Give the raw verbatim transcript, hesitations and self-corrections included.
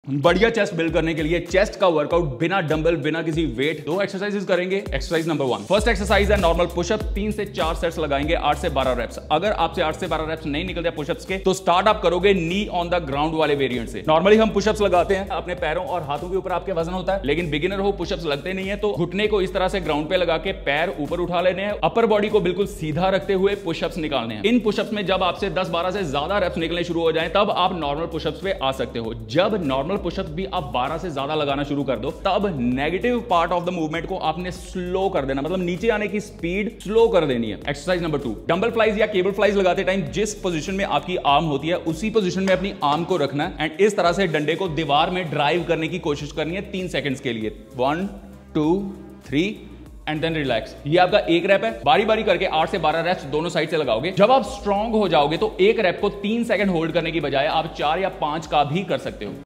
बढ़िया chest build करने के लिए चेस्ट का वर्कआउट बिना डंबल बिना किसी वेट दो एक्सरसाइजेस करेंगे। Exercise number one, first exercise है नॉर्मल पुशअप, तीन से चार सेट्स लगाएंगे, आठ से बारह रेप्स। अगर आपसे आठ से बारह रेप्स नहीं निकलते पुशअप्स के तो स्टार्ट आप करोगे नी ऑन द ग्राउंड वाले वेरिएंट से। नॉर्मली हम पुशअप्स लगाते हैं अपने पैरों और हाथों के ऊपर आपके वजन होता है, लेकिन बिगिनर हो पुशअप्स लगते नहीं है तो घुटने को इस तरह से ग्राउंड पे लगा के पैर ऊपर उठा लेने हैं, अपर बॉडी को बिल्कुल सीधा रखते हुए पुशअप्स निकालने हैं। इन पुशअप्स में जब आपसे दस बारह से ज्यादा रेप्स निकलने शुरू हो जाए तब आप नॉर्मल पुशअप्स पे आ सकते हो। जब नॉर्मल पुशअप्स भी आप बारह से ज्यादा लगाना शुरू कर दो तब negative part of the movement को आपने स्लो कर देना, मतलब नीचे आने की स्पीड स्लो कर देनी है। Exercise number two, dumbbell flies या केबल फ्लाइज लगाते टाइम जिस पोजीशन में आपकी आर्म होती है उसी पोजीशन में अपनी आर्म को रखना है एंड इस तरह से डंडे को दीवार में ड्राइव करने की कोशिश करनी है तीन सेकंड्स के लिए। One two three and then relax. ये आपका एक रैप है। बारी बारी करके आठ से बारह रैप्स दोनों साइड से लगाओगे। जब आप स्ट्रांग हो जाओगे तो एक रैप को तीन सेकंड होल्ड करने की बजाय आप चार या पांच का भी कर सकते हो।